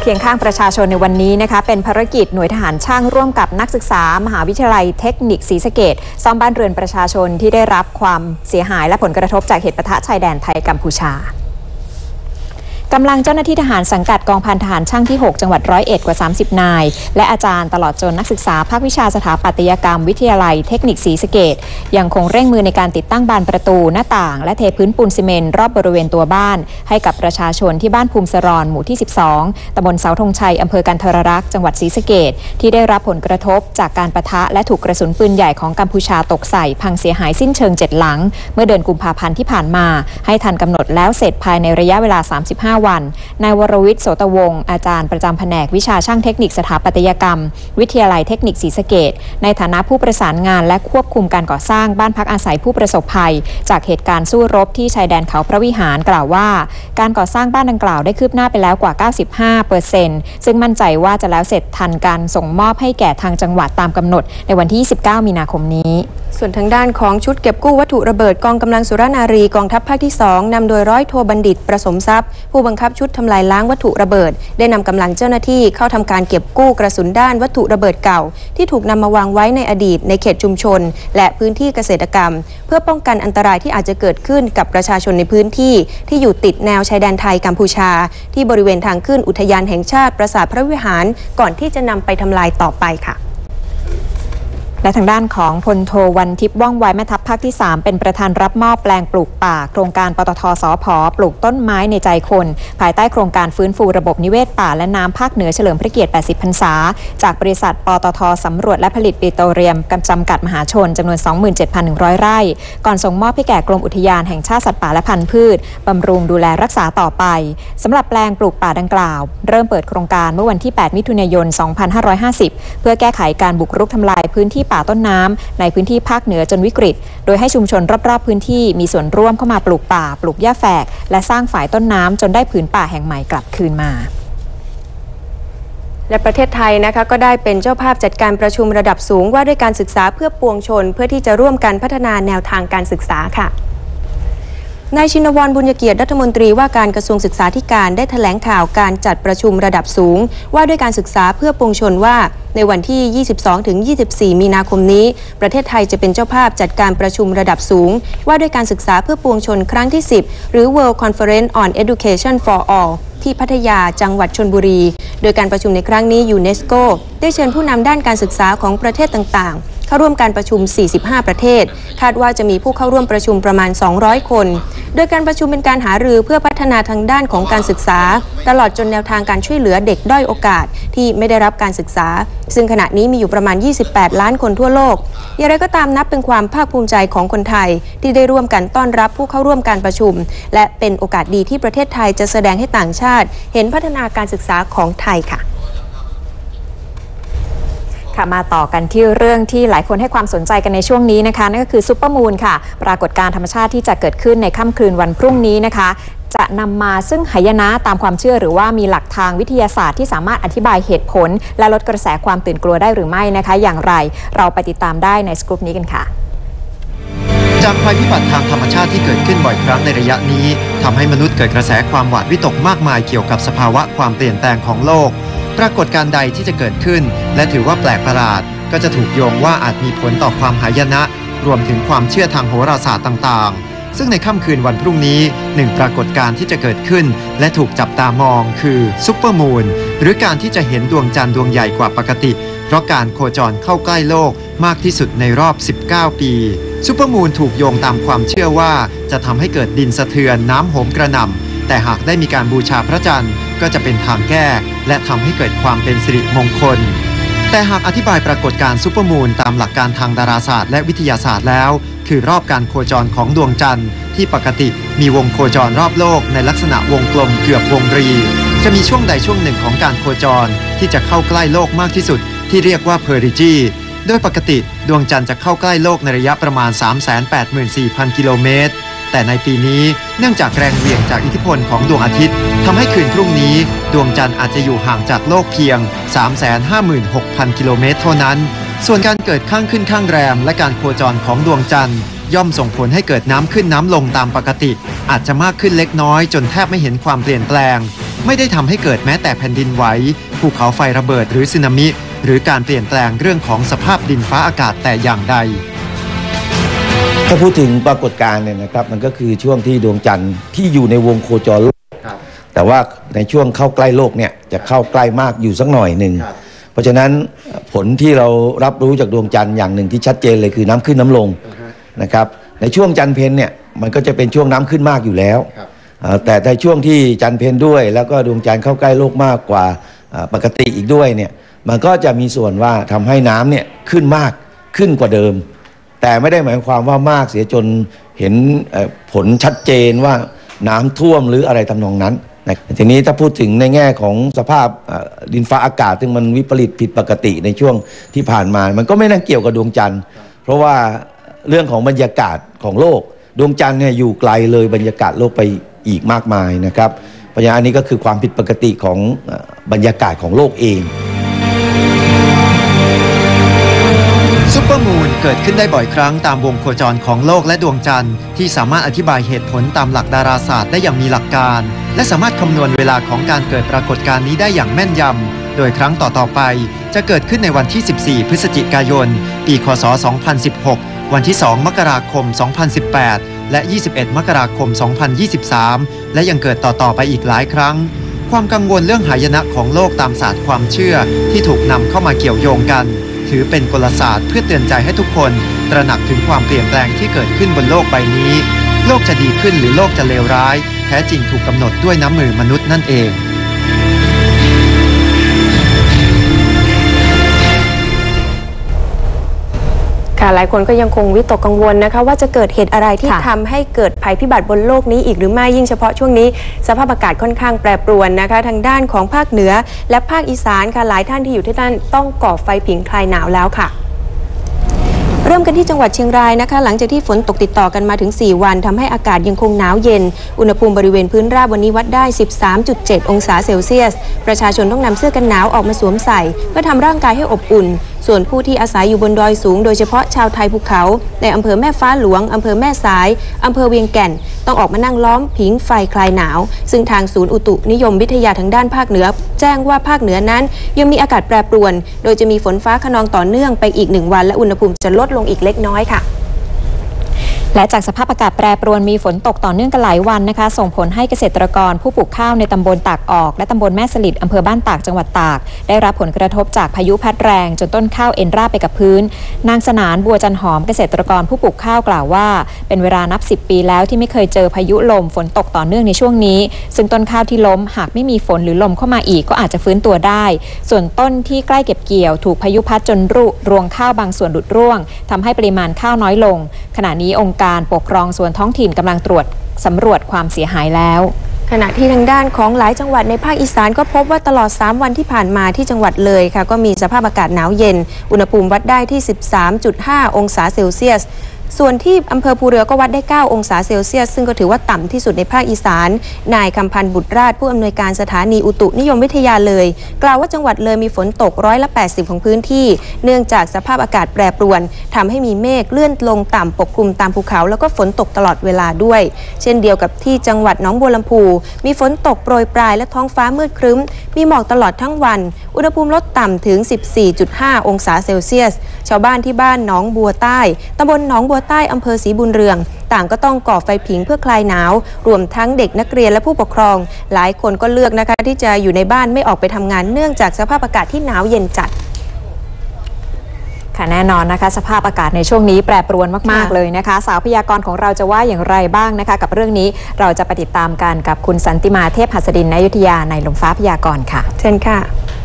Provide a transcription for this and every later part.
เคียงข้างประชาชนในวันนี้นะคะเป็นภารกิจหน่วยทหารช่างร่วมกับนักศึกษามหาวิทยาลัยเทคนิคศรีสะเกษซ่อมบ้านเรือนประชาชนที่ได้รับความเสียหายและผลกระทบจากเหตุปะทะชายแดนไทยกัมพูชากำลังเจ้าหน้าที่ทหารสังกัดกองพันทหารช่างที่ 6 จังหวัด101 กว่า 30 นายและอาจารย์ตลอดจนนักศึกษาภาควิชาสถาปัตยกรรมวิทยาลัยเทคนิคศรีสะเกษยังคงเร่งมือในการติดตั้งบานประตูหน้าต่างและเทพื้นปูนซีเมนต์รอบบริเวณตัวบ้านให้กับประชาชนที่บ้านภูมิสรอนหมู่ที่ 12 ตำบลเสาธงชัยอำเภอกันทรลักษณ์จังหวัดศรีสะเกษที่ได้รับผลกระทบจากการปะทะและถูกกระสุนปืนใหญ่ของกัมพูชาตกใส่พังเสียหายสิ้นเชิง7 หลังเมื่อเดือนกุมภาพันธ์ที่ผ่านมาให้ทันกำหนดแล้วเสร็จภายในระยะเวลา35 วันนายวรวิทย์ โสตวงศ์อาจารย์ประจำแผนกวิชาช่างเทคนิคสถาปัตยกรรมวิทยาลัยเทคนิคศรีสะเกษในฐานะผู้ประสานงานและควบคุมการก่อสร้างบ้านพักอาศัยผู้ประสบภัยจากเหตุการณ์สู้รบที่ชายแดนเขาพระวิหารกล่าวว่าการก่อสร้างบ้านดังกล่าวได้คืบหน้าไปแล้วกว่า 95% ซึ่งมั่นใจว่าจะแล้วเสร็จทันการส่งมอบให้แก่ทางจังหวัดตามกำหนดในวันที่29 มีนาคมนี้ส่วนทางด้านของชุดเก็บกู้วัตถุระเบิดกองกำลังสุรนารีกองทัพภาคที่ 2นำโดยร้อยโทบัณฑิตประสมทรัพย์ผู้บังคับชุดทำลายล้างวัตถุระเบิดได้นำกำลังเจ้าหน้าที่เข้าทำการเก็บกู้กระสุนด้านวัตถุระเบิดเก่าที่ถูกนำมาวางไว้ในอดีตในเขตชุมชนและพื้นที่เกษตรกรรมเพื่อป้องกันอันตรายที่อาจจะเกิดขึ้นกับประชาชนในพื้นที่ที่อยู่ติดแนวชายแดนไทยกัมพูชาที่บริเวณทางขึ้นอุทยานแห่งชาติปราสาทพระวิหารก่อนที่จะนำไปทำลายต่อไปค่ะและทางด้านของพลโทวันทิพย์ว่องไวแม่ทัพภาคที่ 3เป็นประธานรับมอบแปลงปลูกป่าโครงการปตท.สผ.ปลูกต้นไม้ในใจคนภายใต้โครงการฟื้นฟูระบบนิเวศป่าและน้ำภาคเหนือเฉลิมพระเกียรติ 80 พรรษาจากบริษัทปตท.สำรวจและผลิตปิโตรเลียมจำกัดมหาชนจำนวน 27,100 ไร่ก่อนส่งมอบให้แก่กรมอุทยานแห่งชาติสัตว์ป่าและพันธุ์พืชบำรุงดูแลรักษาต่อไปสำหรับแปลงปลูกป่าดังกล่าวเริ่มเปิดโครงการเมื่อวันที่ 8 มิถุนายน 2550 เพื่อแก้ไขการบุกรุกทำลายพื้นที่ป่าต้นน้ำในพื้นที่ภาคเหนือจนวิกฤตโดยให้ชุมชนรอบๆพื้นที่มีส่วนร่วมเข้ามาปลูกป่าปลูกหญ้าแฝกและสร้างฝ่ายต้นน้ำจนได้ผืนป่าแห่งใหม่กลับคืนมาและประเทศไทยนะคะก็ได้เป็นเจ้าภาพจัดการประชุมระดับสูงว่าด้วยการศึกษาเพื่อปวงชนเพื่อที่จะร่วมกันพัฒนาแนวทางการศึกษาค่ะนายชินวรบุญเกียรติรัฐมนตรีว่าการกระทรวงศึกษาธิการได้แถลงข่าวการจัดประชุมระดับสูงว่าด้วยการศึกษาเพื่อปวงชนว่าในวันที่ 22-24 มีนาคมนี้ประเทศไทยจะเป็นเจ้าภาพจัดการประชุมระดับสูงว่าด้วยการศึกษาเพื่อปวงชนครั้งที่ 10 หรือ World Conference on Education for All ที่พัทยาจังหวัดชลบุรีโดยการประชุมในครั้งนี้ยูเนสโกได้เชิญผู้นำด้านการศึกษาของประเทศต่างๆเข้าร่วมการประชุม 45 ประเทศคาดว่าจะมีผู้เข้าร่วมประชุมประมาณ 200 คนโดยการประชุมเป็นการหารือเพื่อพัฒนาทางด้านของการศึกษาตลอดจนแนวทางการช่วยเหลือเด็กด้อยโอกาสที่ไม่ได้รับการศึกษาซึ่งขณะนี้มีอยู่ประมาณ 28 ล้านคนทั่วโลกอย่างไรก็ตามนับเป็นความภาคภูมิใจของคนไทยที่ได้ร่วมกันต้อนรับผู้เข้าร่วมการประชุมและเป็นโอกาสดีที่ประเทศไทยจะแสดงให้ต่างชาติเห็นพัฒนาการศึกษาของไทยค่ะมาต่อกันที่เรื่องที่หลายคนให้ความสนใจกันในช่วงนี้นะคะนั่นก็คือซุปเปอร์มูนค่ะปรากฏการณ์ธรรมชาติที่จะเกิดขึ้นในค่ำคืนวันพรุ่งนี้นะคะจะนำมาซึ่งหายนะตามความเชื่อหรือว่ามีหลักทางวิทยาศาสตร์ที่สามารถอธิบายเหตุผลและลดกระแสความตื่นกลัวได้หรือไม่นะคะอย่างไรเราไปติดตามได้ในสกู๊ปนี้กันค่ะจากภัยพิบัติทางธรรมชาติที่เกิดขึ้นบ่อยครั้งในระยะนี้ทำให้มนุษย์เกิดกระแสความหวาดวิตกมากมายเกี่ยวกับสภาวะความเปลี่ยนแปลงของโลกปรากฏการณ์ใดที่จะเกิดขึ้นและถือว่าแปลกประหลาดก็จะถูกโยงว่าอาจมีผลต่อความหายนะรวมถึงความเชื่อทางโหราศาสตร์ต่างๆซึ่งในค่ำคืนวันพรุ่งนี้หนึ่งปรากฏการณ์ที่จะเกิดขึ้นและถูกจับตามองคือซุปเปอร์มูนหรือการที่จะเห็นดวงจันทร์ดวงใหญ่กว่าปกติเพราะการโคจรเข้าใกล้โลกมากที่สุดในรอบ 19 ปีซุปเปอร์มูนถูกโยงตามความเชื่อว่าจะทำให้เกิดดินสะเทือนน้ำโหมกระหน่ำแต่หากได้มีการบูชาพระจันทร์ก็จะเป็นทางแก้และทำให้เกิดความเป็นสิริมงคลแต่หากอธิบายปรากฏการณ์ซุปเปอร์มูนตามหลักการทางดาราศาสตร์และวิทยาศาสตร์แล้วคือรอบการโคจรของดวงจันทร์ที่ปกติมีวงโคจรรอบโลกในลักษณะวงกลมเกือบวงรีจะมีช่วงใดช่วงหนึ่งของการโคจรที่จะเข้าใกล้โลกมากที่สุดที่เรียกว่าเพอริจีโดยปกติดวงจันทร์จะเข้าใกล้โลกในระยะประมาณ 384,000 กิโลเมตรแต่ในปีนี้เนื่องจากแรงเหวี่ยงจากอิทธิพลของดวงอาทิตย์ทำให้คืนพรุ่งนี้ดวงจันทร์อาจจะอยู่ห่างจากโลกเพียง 356,000 กิโลเมตรเท่านั้นส่วนการเกิดข้างขึ้นข้างแรมและการโคจรของดวงจันทร์ย่อมส่งผลให้เกิดน้ำขึ้นน้ำลงตามปกติอาจจะมากขึ้นเล็กน้อยจนแทบไม่เห็นความเปลี่ยนแปลงไม่ได้ทำให้เกิดแม้แต่แผ่นดินไหวภูเขาไฟระเบิดหรือสึนามิหรือการเปลี่ยนแปลงเรื่องของสภาพดินฟ้าอากาศแต่อย่างใดถ้าพูดถึงปรากฏการณ์เนี่ยนะครับมันก็คือช่วงที่ดวงจันทร์ที่อยู่ในวงโคจรโลกแต่ว่าในช่วงเข้าใกล้โลกเนี่ยจะเข้าใกล้มากอยู่สักหน่อยหนึ่งเพราะฉะนั้นผลที่เรารับรู้จากดวงจันทร์อย่างหนึ่งที่ชัดเจนเลยคือน้ำขึ้นน้ำลงนะครับในช่วงจันทร์เพ็ญเนี่ยมันก็จะเป็นช่วงน้ำขึ้นมากอยู่แล้วแต่ในช่วงที่จันทร์เพ็ญด้วยแล้วก็ดวงจันทร์เข้าใกล้โลกมากกว่าปกติอีกด้วยเนี่ยมันก็จะมีส่วนว่าทำให้น้ำเนี่ยขึ้นมากขึ้นกว่าเดิมแต่ไม่ได้หมายความว่ามากเสียจนเห็นผลชัดเจนว่าน้ำท่วมหรืออะไรทำนองนั้นทีนี้ถ้าพูดถึงในแง่ของสภาพดินฟ้าอากาศซึ่งมันวิปริตผิดปกติในช่วงที่ผ่านมามันก็ไม่น่าเกี่ยวกับดวงจันทร์เพราะว่าเรื่องของบรรยากาศของโลกดวงจันทร์เนี่ยอยู่ไกลเลยบรรยากาศโลกไปอีกมากมายนะครับเพราะฉะนั้นอันนี้ก็คือความผิดปกติของบรรยากาศของโลกเองซุปเปอร์มูนเกิดขึ้นได้บ่อยครั้งตามวงโคจรของโลกและดวงจันทร์ที่สามารถอธิบายเหตุผลตามหลักดาราศาสตร์ได้อย่างมีหลักการและสามารถคำนวณเวลาของการเกิดปรากฏการณ์นี้ได้อย่างแม่นยำโดยครั้งต่อๆไปจะเกิดขึ้นในวันที่ 14 พฤศจิกายน ปี คศ. 2016 วันที่ 2 มกราคม 2018 และ 21 มกราคม 2023 และยังเกิดต่อๆไปอีกหลายครั้งความกังวลเรื่องหายนะของโลกตามศาสตร์ความเชื่อที่ถูกนำเข้ามาเกี่ยวโยงกันถือเป็นกลศาสตร์เพื่อเตือนใจให้ทุกคนตระหนักถึงความเปลี่ยนแปลงที่เกิดขึ้นบนโลกใบนี้โลกจะดีขึ้นหรือโลกจะเลวร้ายแท้จริงถูกกำหนดด้วยน้ำมือมนุษย์นั่นเองหลายคนก็ยังคงวิตกกังวลนะคะว่าจะเกิดเหตุอะไรที่ทำให้เกิดภัยพิบัติบนโลกนี้อีกหรือไม่ยิ่งเฉพาะช่วงนี้สภาพอากาศค่อนข้างแปรปรวนนะคะทางด้านของภาคเหนือและภาคอีสานค่ะหลายท่านที่อยู่ที่นั่นต้องก่อไฟผิงคลายหนาวแล้วค่ะเริ่มกันที่จังหวัดเชียงรายนะคะหลังจากที่ฝนตกติดต่อกันมาถึง4วันทำให้อากาศยังคงหนาวเย็นอุณหภูมิบริเวณพื้นราบวันนี้วัดได้ 13.7 องศาเซลเซียสประชาชนต้องนำเสื้อกันหนาวออกมาสวมใส่เพื่อทำร่างกายให้อบอุ่นส่วนผู้ที่อาศัยอยู่บนดอยสูงโดยเฉพาะชาวไทยภูเขาในอำเภอแม่ฟ้าหลวงอำเภอแม่สายอำเภอเวียงแก่นต้องออกมานั่งล้อมผิงไฟคลายหนาวซึ่งทางศูนย์อุตุนิยมวิทยาทางด้านภาคเหนือแจ้งว่าภาคเหนือนั้นยังมีอากาศแปรปรวนโดยจะมีฝนฟ้าคะนองต่อเนื่องไปอีก1วันและอุณหภูมิจะลดลงอีกเล็กน้อยค่ะและจากสภาพอากาศแปรปรวนมีฝนตกต่อเนื่องกันหลายวันนะคะส่งผลให้เกษตรกรผู้ปลูกข้าวในตำบลตากออกและตำบลแม่สลิดอำเภอบ้านตากจังหวัดตากได้รับผลกระทบจากพายุพัดแรงจนต้นข้าวเอ็นราบไปกับพื้นนางสนานบัวจันหอมเกษตรกรผู้ปลูกข้าวกล่าวว่าเป็นเวลานับ10 ปีแล้วที่ไม่เคยเจอพายุลมฝนตกต่อเนื่องในช่วงนี้ซึ่งต้นข้าวที่ล้มหากไม่มีฝนหรือลมเข้ามาอีกก็อาจจะฟื้นตัวได้ส่วนต้นที่ใกล้เก็บเกี่ยวถูกพายุพัดจนรวงข้าวบางส่วนหลุดร่วงทำให้ปริมาณข้าวน้อยลงขณะนี้องค์การปกครองส่วนท้องถิ่นกำลังตรวจสำรวจความเสียหายแล้วขณะที่ทางด้านของหลายจังหวัดในภาคอีสานก็พบว่าตลอด3วันที่ผ่านมาที่จังหวัดเลยค่ะก็มีสภาพอากาศหนาวเย็นอุณหภูมิวัดได้ที่ 13.5 องศาเซลเซียสส่วนที่อำเภอภูเรือก็วัดได้9 องศาเซลเซียสซึ่งก็ถือว่าต่ำที่สุดในภาคอีสานนายคำพันธ์บุตรราชผู้อำนวยการสถานีอุตุนิยมวิทยาเลยกล่าวว่าจังหวัดเลยมีฝนตก80%ของพื้นที่เนื่องจากสภาพอากาศแปรปรวนทำให้มีเมฆเลื่อนลงต่ำปกคลุมตามภูเขาแล้วก็ฝนตกตลอดเวลาด้วยเช่นเดียวกับที่จังหวัดหนองบัวลำพูมีฝนตกโปรยปลายและท้องฟ้ามืดครึ้มมีหมอกตลอดทั้งวันอุณหภูมิลดต่ำถึง 14.5 องศาเซลเซียสชาวบ้านที่บ้านหนองบัวใต้ตำบลหนองบัวใต้อำเภอศรีบุญเรืองต่างก็ต้องก่อไฟผิงเพื่อคลายหนาวรวมทั้งเด็กนักเรียนและผู้ปกครองหลายคนก็เลือกนะคะที่จะอยู่ในบ้านไม่ออกไปทำงานเนื่องจากสภาพอากาศที่หนาวเย็นจัดค่ะแน่นอนนะคะสภาพอากาศในช่วงนี้แปรปรวนมากๆเลยนะคะสาวพยากรณ์ของเราจะว่าอย่างไรบ้างนะคะกับเรื่องนี้เราจะไปติดตามกันกับคุณสันติมาเทพหัสดินณอยุธยาในลมฟ้าพยากรณ์ค่ะเชิญค่ะ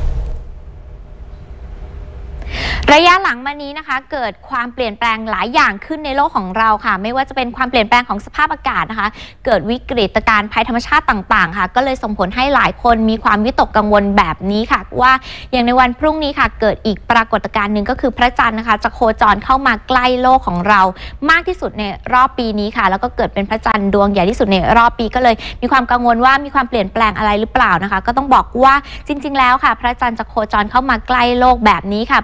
ระยะหลังมานี้นะคะเกิดความเปลี่ยนแปลงหลายอย่างขึ้นในโลกของเราค่ะไม่ว่าจะเป็นความเปลี่ยนแปลงของสภาพอากาศนะคะเกิดวิกฤตการณ์ภัยธรรมชาติต่างๆค่ะก็เลยส่งผลให้หลายคนมีความวิตกกังวลแบบนี้ค่ะว่าอย่างในวันพรุ่งนี้ค่ะเกิดอีกปรากฏการณ์หนึ่งก็คือพระจันทร์นะคะจะโคจรเข้ามาใกล้โลกของเรามากที่สุดในรอบปีนี้ค่ะแล้วก็เกิดเป็นพระจันทร์ดวงใหญ่ที่สุดในรอบปีก็เลยมีความกังวลว่ามีความเปลี่ยนแปลงอะไรหรือเปล่านะคะก็ต้องบอกว่าจริงๆแล้วค่ะพระจันทร์จะโคจรเข้ามาใกล้โลกแบบนี้ค่ะปีละ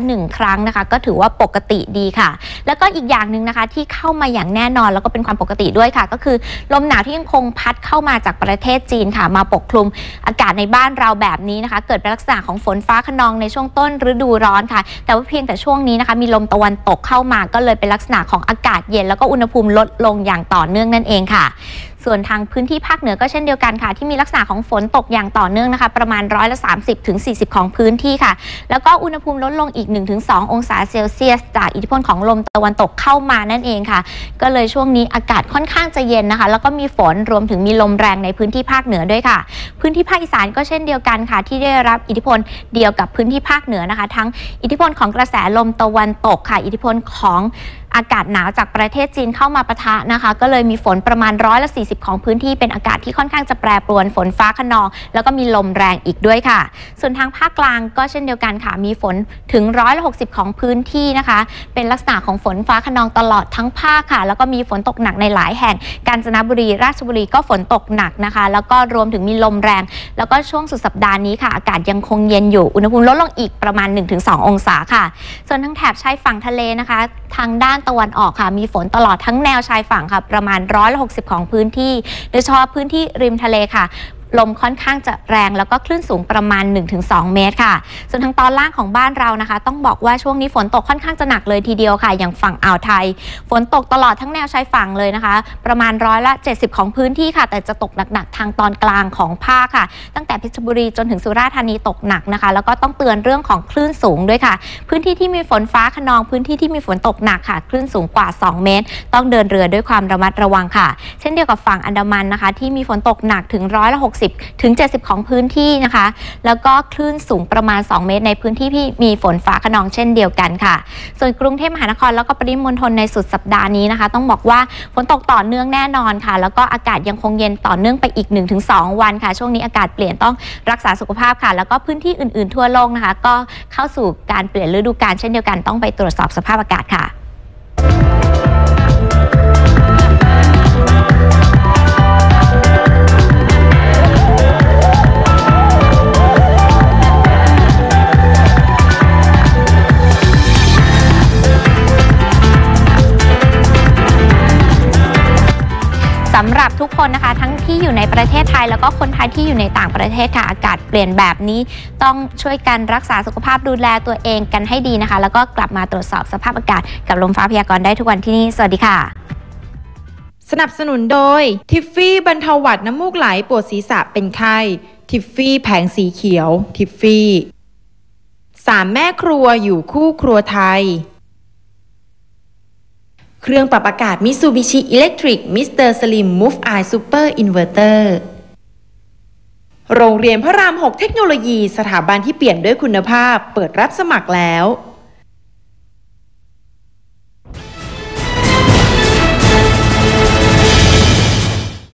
1 ครั้งนะคะก็ถือว่าปกติดีค่ะแล้วก็อีกอย่างหนึ่งนะคะที่เข้ามาอย่างแน่นอนแล้วก็เป็นความปกติด้วยค่ะก็คือลมหนาวที่ยังคงพัดเข้ามาจากประเทศจีนค่ะมาปกคลุมอากาศในบ้านเราแบบนี้นะคะเกิดเป็นลักษณะของฝนฟ้าคะนองในช่วงต้นฤดูร้อนค่ะแต่ว่าเพียงแต่ช่วงนี้นะคะมีลมตะวันตกเข้ามาก็เลยเป็นลักษณะของอากาศเย็นแล้วก็อุณหภูมิลดลงอย่างต่อเนื่องนั่นเองค่ะส่วนทางพื้นที่ภาคเหนือก็เช่นเดียวกันค่ะที่มีลักษณะของฝนตกอย่างต่อเนื่องนะคะประมาณ30 ถึง 40ของพื้นที่ค่ะแล้วก็อุณหภูมิลดลงอีก 1-2 องศาเซลเซียสจากอิทธิพลของลมตะวันตกเข้ามานั่นเองค่ะก็เลยช่วงนี้อากาศค่อนข้างจะเย็นนะคะแล้วก็มีฝนรวมถึงมีลมแรงในพื้นที่ภาคเหนือด้วยค่ะพื้นที่ภาคอีสานก็เช่นเดียวกันค่ะที่ได้รับอิทธิพลเดียวกับพื้นที่ภาคเหนือนะคะทั้งอิทธิพลของกระแสลมตะวันตกค่ะอิทธิพลของอากาศหนาวจากประเทศจีนเข้ามาปะทะนะคะก็เลยมีฝนประมาณ40%ของพื้นที่เป็นอากาศที่ค่อนข้างจะแปรปรวนฝนฟ้าคะนองแล้วก็มีลมแรงอีกด้วยค่ะส่วนทางภาคกลางก็เช่นเดียวกันค่ะมีฝนถึง60%ของพื้นที่นะคะเป็นลักษณะของฝนฟ้าคะนองตลอดทั้งภาคค่ะแล้วก็มีฝนตกหนักในหลายแห่งกาญจนบุรีราชบุรีก็ฝนตกหนักนะคะแล้วก็รวมถึงมีลมแรงแล้วก็ช่วงสุดสัปดาห์นี้ค่ะอากาศยังคงเย็นอยู่อุณหภูมิลดลงอีกประมาณ 1-2 องศาค่ะส่วนทั้งแถบชายฝั่งทะเลนะคะทางด้านตะวันออกค่ะมีฝนตลอดทั้งแนวชายฝั่งค่ะประมาณ60%ของพื้นที่โดยเฉพาะพื้นที่ริมทะเลค่ะลมค่อนข้างจะแรงแล้วก็คลื่นสูงประมาณ 1-2 เมตรค่ะส่วนทางตอนล่างของบ้านเรานะคะต้องบอกว่าช่วงนี้ฝนตกค่อนข้างจะหนักเลยทีเดียวค่ะอย่างฝั่งอ่าวไทยฝนตกตลอดทั้งแนวชายฝั่งเลยนะคะประมาณ70%ของพื้นที่ค่ะแต่จะตกหนักๆทางตอนกลางของภาคค่ะตั้งแต่เพชรบุรีจนถึงสุราษฎร์ธานีตกหนักนะคะแล้วก็ต้องเตือนเรื่องของคลื่นสูงด้วยค่ะพื้นที่ที่มีฝนฟ้าคะนองพื้นที่ที่มีฝนตกหนักค่ะคลื่นสูงกว่า2 เมตรต้องเดินเรือด้วยความระมัดระวังค่ะเช่นเดียวกับฝั่งอันดามันนะคะที่มีฝนตกหนักถึง60-70%ของพื้นที่นะคะแล้วก็คลื่นสูงประมาณ2 เมตรในพื้นที่ที่มีฝนฟ้าคะนองเช่นเดียวกันค่ะส่วนกรุงเทพมหานครแล้วก็ปริมณฑลในสุดสัปดาห์นี้นะคะต้องบอกว่าฝนตกต่อเนื่องแน่นอนค่ะแล้วก็อากาศยังคงเย็นต่อเนื่องไปอีก 1-2 วันค่ะช่วงนี้อากาศเปลี่ยนต้องรักษาสุขภาพค่ะแล้วก็พื้นที่อื่นๆทั่วโลกนะคะก็เข้าสู่การเปลี่ยนฤดูกาลเช่นเดียวกันต้องไปตรวจสอบสภาพอากาศค่ะสำหรับทุกคนนะคะทั้งที่อยู่ในประเทศไทยแล้วก็คนไทยที่อยู่ในต่างประเทศค่ะอากาศเปลี่ยนแบบนี้ต้องช่วยกันรักษาสุขภาพดูแลตัวเองกันให้ดีนะคะแล้วก็กลับมาตรวจสอบสภาพอากาศกับลมฟ้าพยากรณ์ได้ทุกวันที่นี่สวัสดีค่ะสนับสนุนโดยทิฟฟี่บรรเทาหวัดน้ำมูกไหลปวดศีรษะเป็นไข้ทิฟฟี่แผงสีเขียวทิฟฟี่3 แม่ครัวอยู่คู่ครัวไทยเครื่องปรับอากาศ Mitsubishi Electric Mr. Slim Move Eye Super Inverter โรงเรียนพระราม 6 เทคโนโลยีสถาบันที่เปลี่ยนด้วยคุณภาพเปิดรับสมัครแล้ว